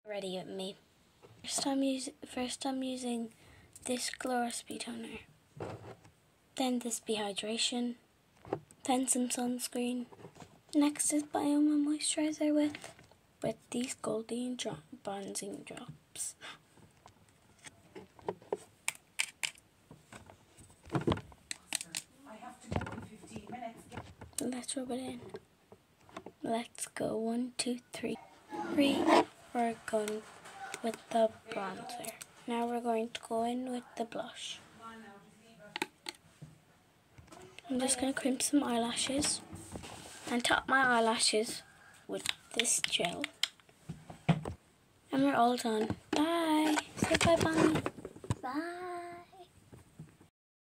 Ready with me. First I'm using this Glow Recipe toner, then this Behydration, then some sunscreen. Next is Bioma moisturizer with these Goldie bronzing drops. Let's rub it in. Let's go 1, 2, 3. We're going with the bronzer. Now we're going to go in with the blush. I'm just going to crimp some eyelashes and top my eyelashes with this gel. And we're all done. Bye. Say bye, Bonnie. Bye.